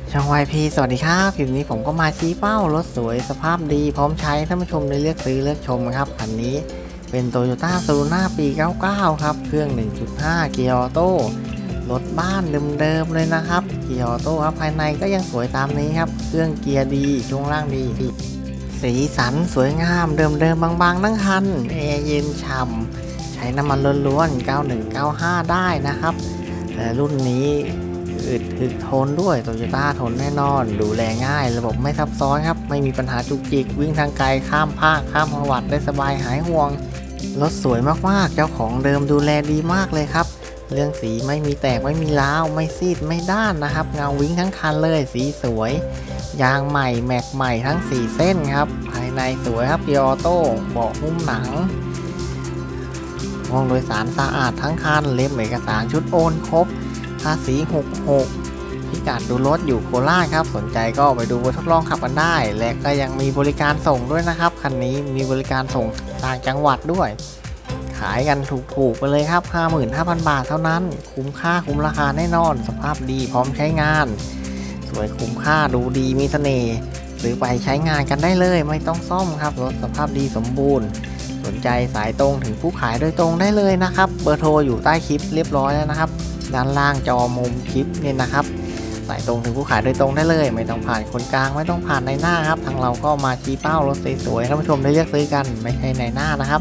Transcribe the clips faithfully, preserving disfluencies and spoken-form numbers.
ช่อง วาย พี สวัสดีครับคลิปนี้ผมก็มาชี้เป้ารถสวยสภาพดีพร้อมใช้ท่านผู้ชมได้เลือกซื้อเลือกชมครับคันนี้เป็น Toyota Supra ปี เก้าสิบเก้า ครับเครื่อง หนึ่งจุดห้า เกียร์ออโต้รถบ้านเดิมๆเลยนะครับเกียร์ออโต้ครับภายในก็ยังสวยตามนี้ครับเครื่องเกียร์ดีช่วงล่างดีสีสันสวยงามเดิมๆบางๆทั้งคันแอร์เย็นฉ่ำใช้น้ำมันล้วนๆเก้าหนึ่งเก้าห้าได้นะครับแต่รุ่นนี้อึดถึกทนด้วย Toyota ทนแน่นอนดูแลง่ายระบบไม่ซับซ้อนครับไม่มีปัญหาจุกจิกวิ่งทางไกลข้ามภาคข้ามจังหวัดได้สบายหายห่วงรถสวยมากๆเจ้าของเดิมดูแลดีมากเลยครับเรื่องสีไม่มีแตกไม่มีร้าวไม่ซีดไม่ด้านนะครับเงาวิ่งทั้งคันเลยสีสวยยางใหม่แม็กใหม่ทั้งสี่เส้นครับภายในสวยครับเกียร์ออโต้เบาะหุ้มหนังห้องโดยสารสะอาดทั้งคันเล่มเอกสารชุดโอนครบภาษีหกสิบหกพิกัดดูรถอยู่โคราชครับสนใจก็ไปดูทดลองขับกันได้และก็ยังมีบริการส่งด้วยนะครับคันนี้มีบริการส่งต่างจังหวัดด้วยขายกันถูกๆไปเลยครับ ห้าหมื่นห้าพัน บาทเท่านั้นคุ้มค่าคุ้มราคาแน่นอนสภาพดีพร้อมใช้งานสวยคุ้มค่าดูดีมีเสน่ห์ซื้อไปใช้งานกันได้เลยไม่ต้องซ่อมครับรถสภาพดีสมบูรณ์สนใจสายตรงถึงผู้ขายโดยตรงได้เลยนะครับเบอร์โทรอยู่ใต้คลิปเรียบร้อยแล้วนะครับด้านล่างจอมุมคลิปเนี่ยนะครับสายตรงถึงผู้ขายโดยตรงได้เลยไม่ต้องผ่านคนกลางไม่ต้องผ่านในหน้าครับทางเราก็มาชี้เป้ารถสวยๆท่านผู้ชมได้เลือกซื้อกันไม่ใช่ในหน้านะครับ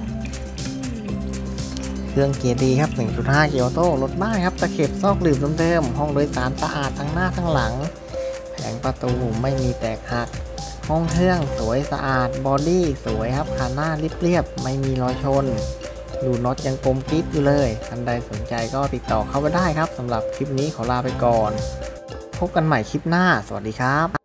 เครื่องเกียร์ดีครับ หนึ่งจุดห้า เกียร์ออโต้รถบ้านครับตะเข็บซอกหลืบเดิมๆห้องโดยสารสะอาดทั้งหน้าทั้งหลังแผงประตูไม่มีแตกหักห้องเครื่องสวยสะอาดบอดี้สวยครับคันหน้าเรียบๆไม่มีรอยชนดูน็อตยังกลมกิ๊บอยู่เลยท่านใดสนใจก็ติดต่อเข้าไปได้ครับสำหรับคลิปนี้ขอลาไปก่อนพบกันใหม่คลิปหน้าสวัสดีครับ